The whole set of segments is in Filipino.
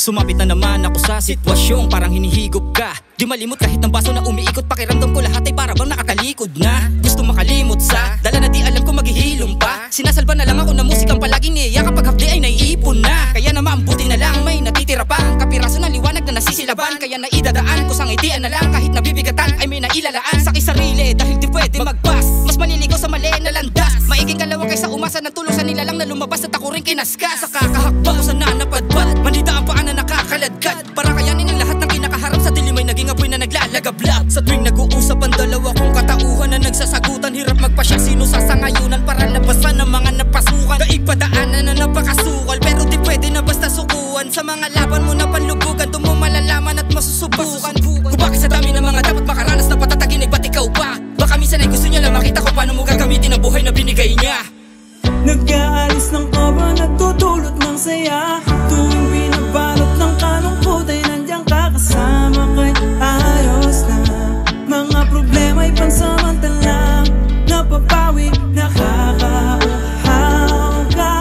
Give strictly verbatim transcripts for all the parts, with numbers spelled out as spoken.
Sumapit na naman ako sa sitwasyong parang hinihigop ka. Di malimot kahit ng baso na umiikot, pakiramdam ko lahat ay para bang nakatalikod na. Gusto makalimot sa dala na di alam ko maghihilom pa. Sinasalba na lang ako na musikang palaging niya kapag hapdi ay naiipon na. Kaya naman buti na lang may natitira pa ang kapiraso ng liwanag na nasisilaban. Kaya naidadaan ko sa ngitian na lang kahit nabibigatan ay may nailalaan sa kisarili dahil di pwede magpas. Mas maliligaw sa mali na landas. Maiging kalawa kaysa umasa ng tulong sa nila lang na lumabas at ako rin kinaskas. Sa kakahakba ko sana napadpad, manida ang paan na nakakaladkad. Para kayanin ang lahat ng kinakaharap sa dilim ay naging apoy na naglalagablab. Sa tuwing nag-uusap ang dalawa kong katauhan na nagsasagutan, hirap magpasya sino sasangayunan para labasan ng mga napasukan. Kaigpadaanan na napakasukal pero di pwede na basta sukuan. Sa mga laban mo na panlubugan doon mo malalaman at masusubukan kung bakit sa dami ng mga dapat makaranas na patatagin ay ba't ikaw pa? Baka minsan ay gusto niya lang makita ko paano mo gagamitin ang buhay na binigay niya. Nag-aalis ng kaba, nagtutulot ng saya. Tuwing binabalot ng kalungkot ay nandiyan ka kasama kahit ayos na. Mga problema ay pansamantalang napapawi, nakakauhaw ka,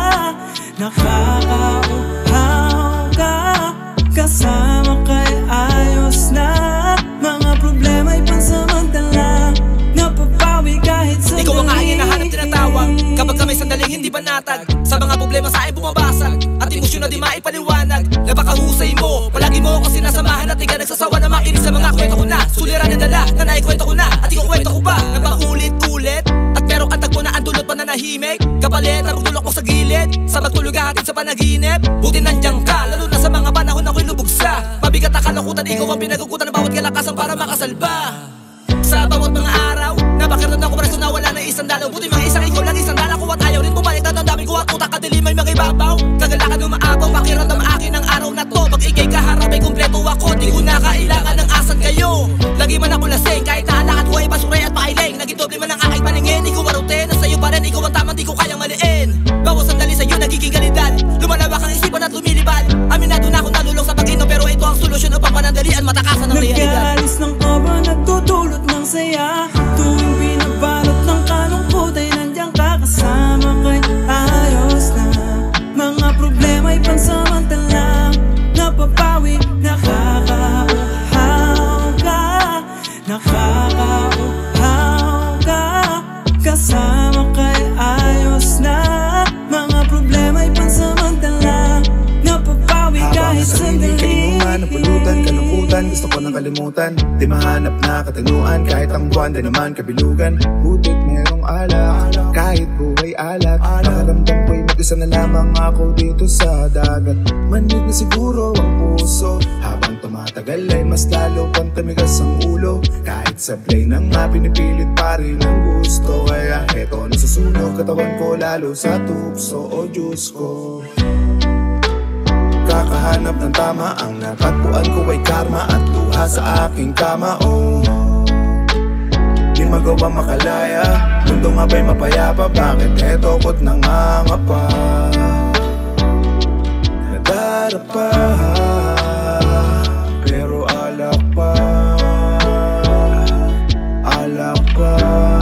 nakakauhaw ka. Kasama kay ayos na. Mga problema ay pansamantalang napapawi kahit sandali. Ikaw ang aking hinahanap, tinatawag kapag kami sandaling hindi banatag. Sa mga problema sa akin bumabasag at emosyon na di maipaliwanag. Napakahusay mo, palagi mo ako sinasamahan at di ka nagsasawa na makinig sa mga kwento ko na. Suliran na dala na naikwento ko na at ikukwento ko pa na paulit-ulit. At pero ang tagpo na ang dulot pa na nahimik. Kapalit na magdulok mo sa gilid sa magtulog atin sa panaginip. Buti nandiyan ka, lalo na sa mga panahon ako'y lubog sa mabigat na kalakutan. Ikaw ang pinagukutan ng bawat kalakasan para makasalba. Sa bawat mga araw, napakiramdam ko preso na wala na isang dalaw. Buti mga isang ikaw lang isang dala ko at ayaw rin bumalik. Ang dami ko at utak kadilim ay mga ibabaw. Kagalakan umaabaw, pakiramdam akin ang araw na to. Pag ikay kaharap ay kumpleto ako, di ko na kailangan ng asan kayo. Lagi man ako lasing, kahit naalakan ko ay basuray at pakailing. Naging doble man ang aking paningin, ikaw arute na sa'yo pa rin. Ikaw ang tamang di ko kayang maliin. Bawat sandali sa'yo nagiging kalidad, lumalawak ang isipan at lumilibad. Aminado na ako nalulong sa pag-inom, pero ito ang solusyon upang panandalian matakasan ng realidad. Nag-aalis ng kaba, nagtutulot ng saya. Tuwing binabalot ng kalungkot ay nandiyan ka kasama kahit ayos na. Mga problema ay pansamantalang napapawi, nakakauhaw ka, nakakauhaw ka. Kasama kay ayos na. Mga problema ay pansamantalang napapawi kahit sandali. Napulutan, kalungkutan, gusto ko nang kalimutan. Di mahanap na katanuan, kahit ang buwan, di naman kabilugan. Butit merong alak, kahit buhay alak. Nakaramdam ko'y mag-isa na lamang ako dito sa dagat. Manid na siguro ang puso, habang tumatagal ay mas lalo pang tamigas ang ulo. Kahit sablay na nga pinipilit pa rin ang gusto. Kaya eto na susunog katawan ko lalo sa tukso. O Diyos ko, kakahanap ng tama, ang natagpuan ko ay karma at luha sa aking kama. Oh, di magawa makalaya, mundo nga ba'y mapayapa? Bakit eto ko't nangangapa? Nadarapa, pero alak pa, alak pa.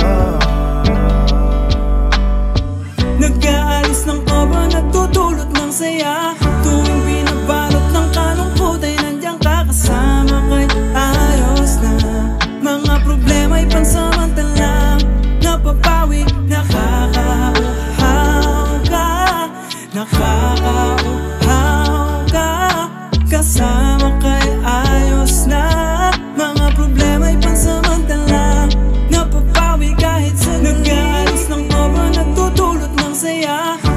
Nag-aalis ng kaba, nagtutulot ng saya. Tuwing binabalot ng kalungkot ay nandiyan ka kasama kahit ayos na. Mga problema ay pansamantalang napapawi, nakakauhaw ka, nakakauhaw ka. Kasama kay ayos na. Mga problema ay pansamantalang napapawi kahit sandali. Nag-aalis ng kaba, nagtutulot ng saya.